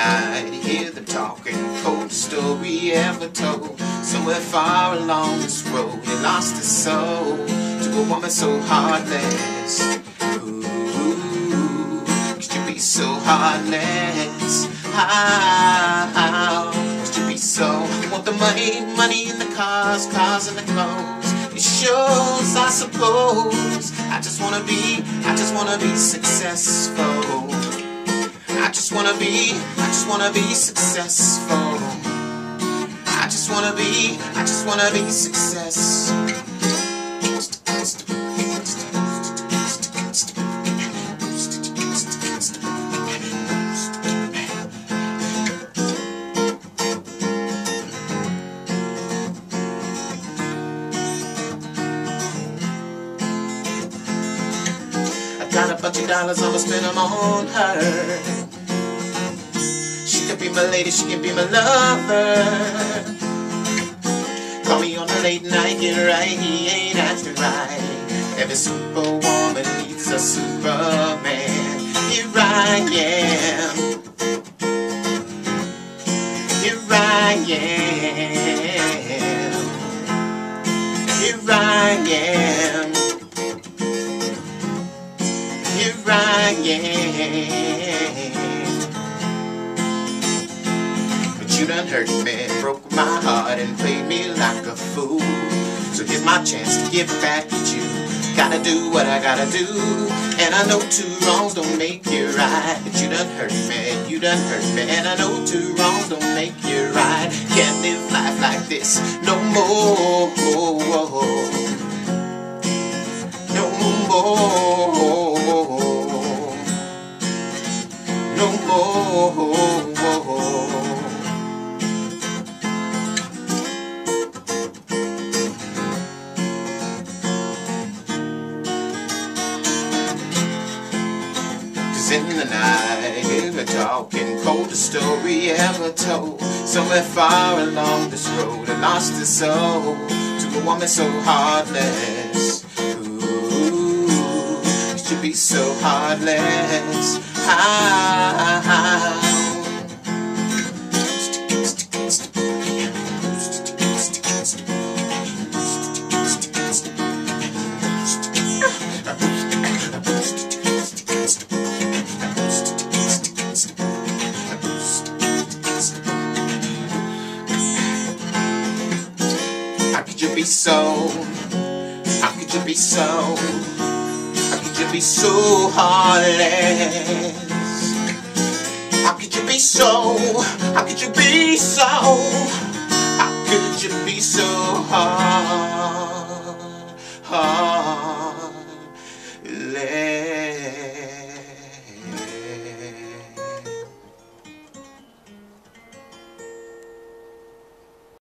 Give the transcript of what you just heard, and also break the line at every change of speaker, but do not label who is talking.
night, you hear them talking, coldest story ever told. Somewhere far along this road, he lost his soul to a woman so heartless. Ooh, could you be so heartless? How could you be so? You want the money, money in the cars, cars in the clothes. It shows, I suppose. I just wanna be successful. I just wanna be successful. I just wanna be success. I got a bunch of dollars, I'ma spend them on her. She can be my lady, she can be my lover. Call me on a late night, get right, he ain't acting right. Every superwoman needs a superman. Here I am. Here I am. Here I am. Here I am. You done hurt me, broke my heart and played me like a fool. So here's my chance to give back at you. Gotta do what I gotta do, and I know two wrongs don't make you right. But you done hurt me, and I know two wrongs don't make you right. Can't live life like this no more. No more. No more. In the night, hear her talking, coldest story ever told. Somewhere far along this road, I lost his soul to a woman so heartless. Ooh, it should be so heartless. How? How could you be so? How could you be so? How could you be so heartless? How could you be so? How could you be so? How could you be so heartless?